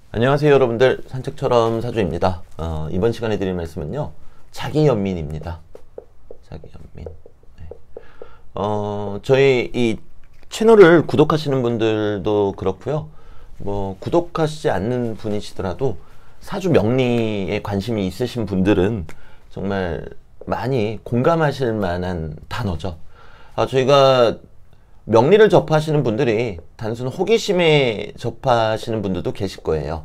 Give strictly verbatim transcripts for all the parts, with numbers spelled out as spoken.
안녕하세요 여러분들, 산책처럼 사주입니다. 어, 이번 시간에 드릴 말씀은요 자기연민입니다. 자기연민. 네. 어, 저희 이 채널을 구독하시는 분들도 그렇고요, 뭐 구독하시지 않는 분이시더라도 사주 명리에 관심이 있으신 분들은 정말 많이 공감하실 만한 단어죠. 아, 저희가 명리를 접하시는 분들이 단순 호기심에 접하시는 분들도 계실 거예요.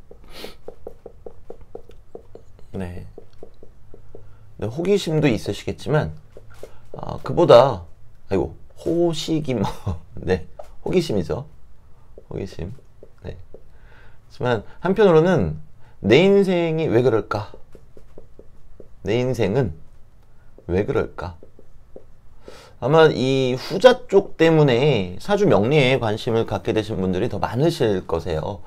네. 네, 호기심도 있으시겠지만, 아, 그보다, 아이고, 호시김, 네, 호기심이죠. 호기심. 네. 하지만, 한편으로는, 내 인생이 왜 그럴까? 내 인생은 왜 그럴까? 아마 이 후자 쪽 때문에 사주 명리에 관심을 갖게 되신 분들이 더 많으실 거세요.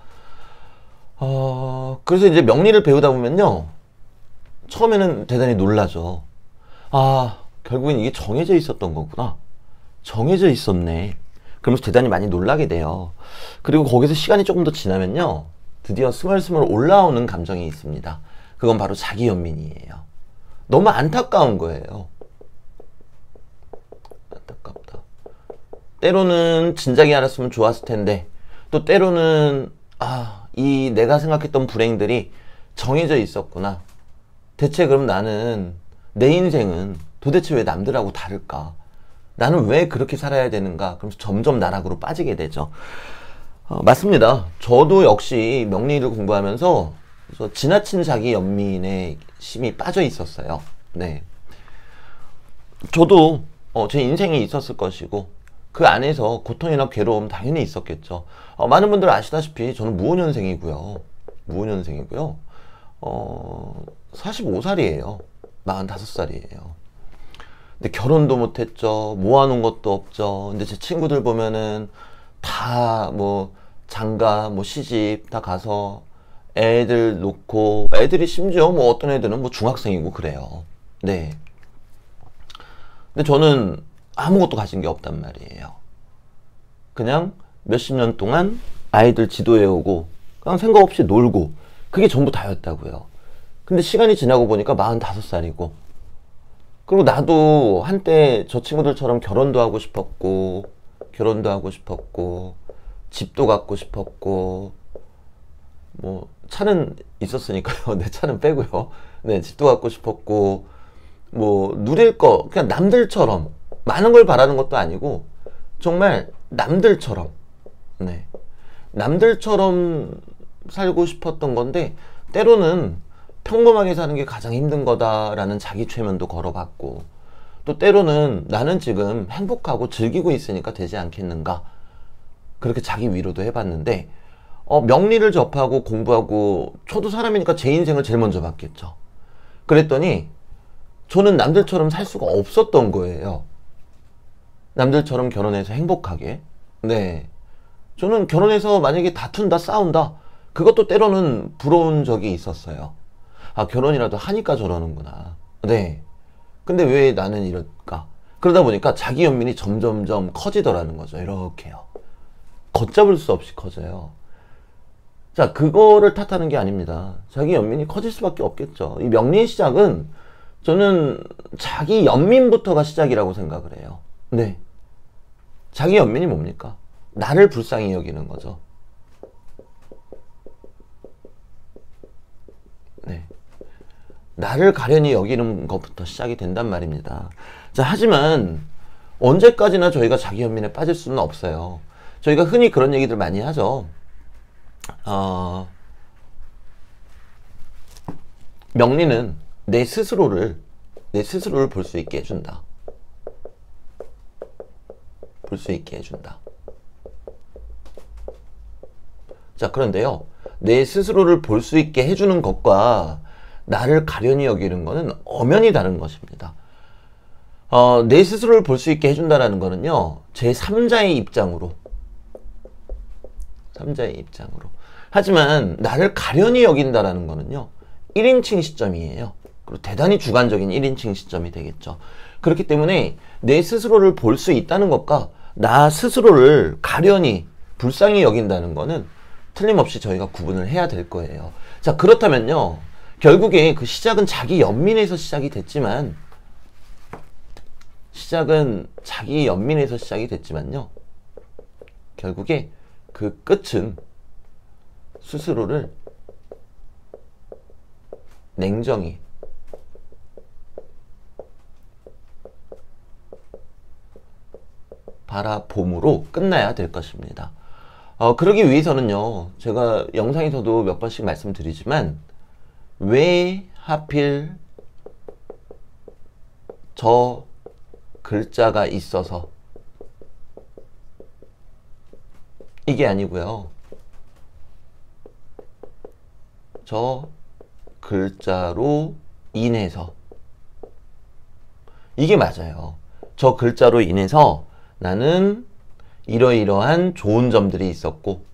어, 그래서 이제 명리를 배우다 보면요, 처음에는 대단히 놀라죠. 아, 결국엔 이게 정해져 있었던 거구나. 정해져 있었네. 그러면서 대단히 많이 놀라게 돼요. 그리고 거기서 시간이 조금 더 지나면요, 드디어 스멀스멀 올라오는 감정이 있습니다. 그건 바로 자기연민이에요. 너무 안타까운 거예요. 안타깝다. 때로는 진작에 알았으면 좋았을 텐데, 또 때로는 아, 이 내가 생각했던 불행들이 정해져 있었구나. 대체 그럼 나는, 내 인생은 도대체 왜 남들하고 다를까? 나는 왜 그렇게 살아야 되는가? 그러면서 점점 나락으로 빠지게 되죠. 어, 맞습니다. 저도 역시 명리를 공부하면서 그래서 지나친 자기 연민에 심히 빠져 있었어요. 네. 저도 어, 제 인생이 있었을 것이고, 그 안에서 고통이나 괴로움 당연히 있었겠죠. 어, 많은 분들 아시다시피 저는 무오년생이고요. 무오년생이고요. 어, 사십오 살이에요. 마흔다섯 살이에요. 근데 결혼도 못했죠. 모아놓은 것도 없죠. 근데 제 친구들 보면은 다 뭐 장가, 뭐 시집 다 가서 애들 놓고, 애들이 심지어 뭐 어떤 애들은 뭐 중학생이고 그래요. 네. 근데 저는 아무것도 가진 게 없단 말이에요. 그냥 몇십 년 동안 아이들 지도해오고, 그냥 생각 없이 놀고, 그게 전부 다였다고요. 근데 시간이 지나고 보니까 마흔다섯 살이고, 그리고 나도 한때 저 친구들처럼 결혼도 하고 싶었고, 결혼도 하고 싶었고, 집도 갖고 싶었고, 뭐 차는 있었으니까요. 내 차는 빼고요. 네, 집도 갖고 싶었고, 뭐 누릴 거 그냥 남들처럼 많은 걸 바라는 것도 아니고, 정말 남들처럼, 네, 남들처럼 살고 싶었던 건데, 때로는 평범하게 사는 게 가장 힘든 거다라는 자기 최면도 걸어봤고, 또 때로는 나는 지금 행복하고 즐기고 있으니까 되지 않겠는가, 그렇게 자기 위로도 해봤는데, 어, 명리를 접하고 공부하고, 저도 사람이니까 제 인생을 제일 먼저 봤겠죠. 그랬더니 저는 남들처럼 살 수가 없었던 거예요. 남들처럼 결혼해서 행복하게. 네. 저는 결혼해서 만약에 다툰다, 싸운다, 그것도 때로는 부러운 적이 있었어요. 아, 결혼이라도 하니까 저러는구나. 네. 근데 왜 나는 이럴까? 그러다 보니까 자기 연민이 점점점 커지더라는 거죠. 이렇게요. 걷잡을 수 없이 커져요. 자, 그거를 탓하는 게 아닙니다. 자기 연민이 커질 수밖에 없겠죠. 이 명리의 시작은 저는 자기 연민부터가 시작이라고 생각을 해요. 네. 자기 연민이 뭡니까? 나를 불쌍히 여기는 거죠. 네. 나를 가련히 여기는 것부터 시작이 된단 말입니다. 자, 하지만 언제까지나 저희가 자기 연민에 빠질 수는 없어요. 저희가 흔히 그런 얘기들 많이 하죠. 어, 명리는 내 스스로를, 내 스스로를 볼 수 있게 해준다. 볼 수 있게 해준다. 자, 그런데요, 내 스스로를 볼 수 있게 해주는 것과 나를 가련히 여기는 것은 엄연히 다른 것입니다. 어, 내 스스로를 볼 수 있게 해준다라는 것은요, 제삼자의 입장으로, 삼자의 입장으로. 하지만 나를 가련히 여긴다라는 것은요, 일인칭 시점이에요. 그리고 대단히 주관적인 일인칭 시점이 되겠죠. 그렇기 때문에 내 스스로를 볼 수 있다는 것과 나 스스로를 가련히 불쌍히 여긴다는 것은 틀림없이 저희가 구분을 해야 될 거예요. 자, 그렇다면요. 결국에 그 시작은 자기 연민에서 시작이 됐지만, 시작은 자기 연민에서 시작이 됐지만요. 결국에 그 끝은 스스로를 냉정히 바라봄으로 끝나야 될 것입니다. 어, 그러기 위해서는요, 제가 영상에서도 몇 번씩 말씀드리지만, 왜 하필 저 글자가 있어서 이게 아니고요. 저 글자로 인해서 이게 맞아요. 저 글자로 인해서 나는 이러이러한 좋은 점들이 있었고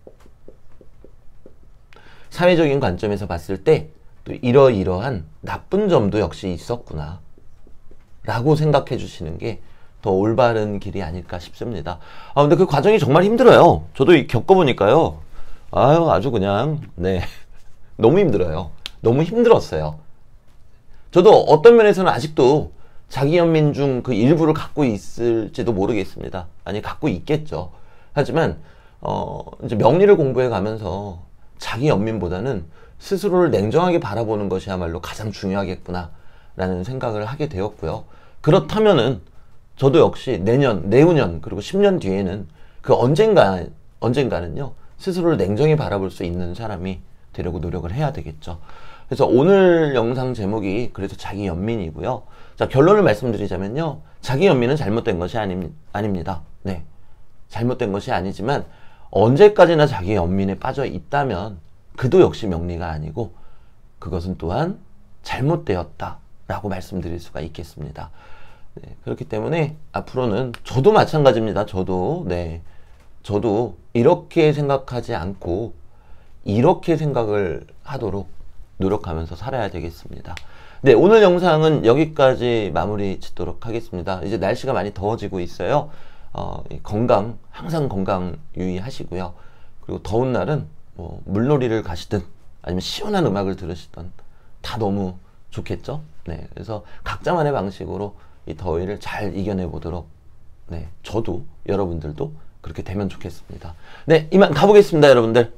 사회적인 관점에서 봤을 때 또 이러이러한 나쁜 점도 역시 있었구나 라고 생각해 주시는 게 더 올바른 길이 아닐까 싶습니다. 아, 근데 그 과정이 정말 힘들어요. 저도 겪어보니까요. 아유, 아주 그냥, 네. 너무 힘들어요. 너무 힘들었어요. 저도 어떤 면에서는 아직도 자기 연민 중 그 일부를 갖고 있을지도 모르겠습니다. 아니, 갖고 있겠죠. 하지만, 어, 이제 명리를 공부해 가면서 자기 연민보다는 스스로를 냉정하게 바라보는 것이야말로 가장 중요하겠구나, 라는 생각을 하게 되었고요. 그렇다면은, 저도 역시 내년, 내후년, 그리고 십 년 뒤에는 그 언젠가, 언젠가는요, 스스로를 냉정히 바라볼 수 있는 사람이 되려고 노력을 해야 되겠죠. 그래서 오늘 영상 제목이 그래서 자기 연민이고요. 자, 결론을 말씀드리자면요. 자기 연민은 잘못된 것이 아니, 아닙니다. 네. 잘못된 것이 아니지만 언제까지나 자기 연민에 빠져 있다면 그도 역시 명리가 아니고 그것은 또한 잘못되었다라고 말씀드릴 수가 있겠습니다. 네, 그렇기 때문에 앞으로는 저도 마찬가지입니다. 저도 네, 저도 이렇게 생각하지 않고 이렇게 생각을 하도록 노력하면서 살아야 되겠습니다. 네, 오늘 영상은 여기까지 마무리 짓도록 하겠습니다. 이제 날씨가 많이 더워지고 있어요. 어, 건강, 항상 건강 유의하시고요. 그리고 더운 날은 뭐 물놀이를 가시든 아니면 시원한 음악을 들으시든 다 너무 좋겠죠. 네, 그래서 각자만의 방식으로 이 더위를 잘 이겨내 보도록, 네, 저도 여러분들도 그렇게 되면 좋겠습니다. 네, 이만 가보겠습니다, 여러분들.